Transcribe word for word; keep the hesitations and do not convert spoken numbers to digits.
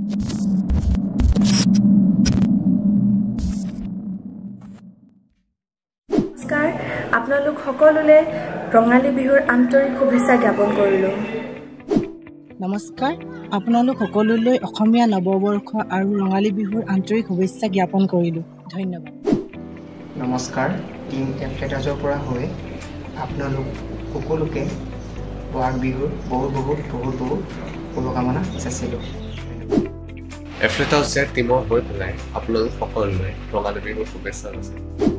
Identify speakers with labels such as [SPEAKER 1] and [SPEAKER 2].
[SPEAKER 1] নমস্কাৰ, আপোনালোক সকলোলে ৰঙালী বিহুৰ আন্তৰিক শুভেচ্ছা জ্ঞাপন কৰিলোঁ।
[SPEAKER 2] নমস্কাৰ, আপোনালোক সকলোলৈ অসমীয়া নৱবৰ্ষ আৰু ৰঙালী বিহুৰ আন্তৰিক শুভেচ্ছা জ্ঞাপন কৰিলোঁ। ধন্যবাদ।
[SPEAKER 3] নমস্কাৰ, টিম এফ্লেটাছৰ পৰা হৈ আপোনালোক সকলোকে বহাগ বিহুৰ বহুত বহুত বহুত বহুত শুভকামনা যাচিলোঁ।
[SPEAKER 4] afflatusZ টিমৰ হৈ পেলাই আপোনালোক সকলোলৈ ৰঙালী বিহুৰ শুভেচ্ছা আছে।